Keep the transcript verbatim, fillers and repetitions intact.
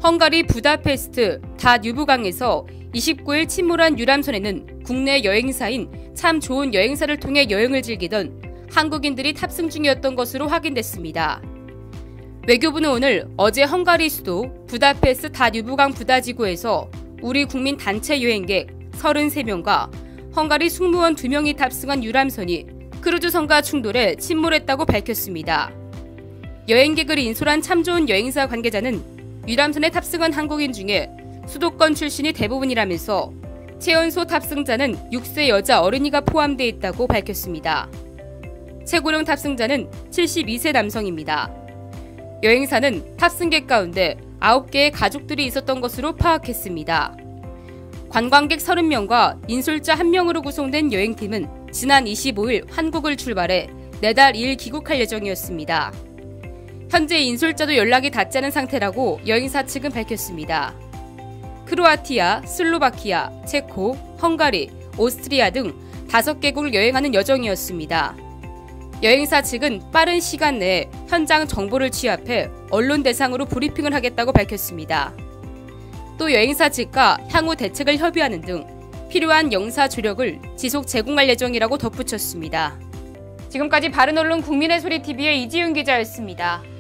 헝가리 부다페스트 닷 유브강에서 이십구 일 침몰한 유람선에는 국내 여행사인 참 좋은 여행사를 통해 여행을 즐기던 한국인들이 탑승 중이었던 것으로 확인됐습니다. 외교부는 오늘 어제 헝가리 수도 부다페스트 닷 유브강 부다지구에서 우리 국민 단체 여행객 서른세 명과 헝가리 승무원 두 명이 탑승한 유람선이 크루즈선과 충돌해 침몰했다고 밝혔습니다. 여행객을 인솔한 참 좋은 여행사 관계자는 유람선에 탑승한 한국인 중에 수도권 출신이 대부분이라면서 최연소 탑승자는 육 세 여자 어린이가 포함되어 있다고 밝혔습니다. 최고령 탑승자는 칠십이 세 남성입니다. 여행사는 탑승객 가운데 아홉 개의 가족들이 있었던 것으로 파악했습니다. 관광객 서른 명과 인솔자 한 명으로 구성된 여행팀은 지난 이십오 일 한국을 출발해 내달 이 일 귀국할 예정이었습니다. 현재 인솔자도 연락이 닿지 않은 상태라고 여행사 측은 밝혔습니다. 크로아티아, 슬로바키아, 체코, 헝가리, 오스트리아 등 다섯 개국을 여행하는 여정이었습니다. 여행사 측은 빠른 시간 내에 현장 정보를 취합해 언론 대상으로 브리핑을 하겠다고 밝혔습니다. 또 여행사 측과 향후 대책을 협의하는 등 필요한 영사 조력을 지속 제공할 예정이라고 덧붙였습니다. 지금까지 바른언론 국민의 소리 티비의 이지윤 기자였습니다.